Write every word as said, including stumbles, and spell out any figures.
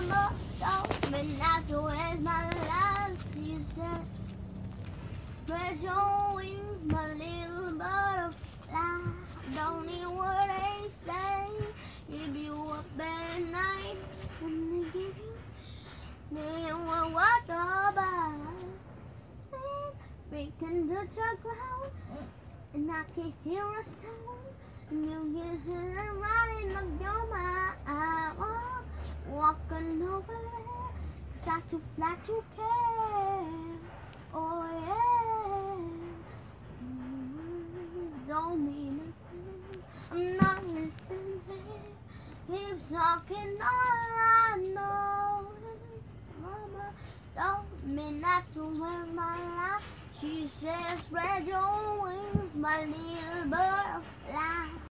mama told me not to waste my life. She said, spread your wings, my little butterfly. Don't hear what they say. Give you up at night when they give you. Then what what about? Speaking to the ground, and I can hear a sound. And you can hear it running up your mind. I'm walking over there, 'cause I too fly to care. Oh yeah, mm, don't mean nothing. I'm not listening. Keep talking all I know. Mama told me not to waste my life. She said, spread your wings, my little butterfly.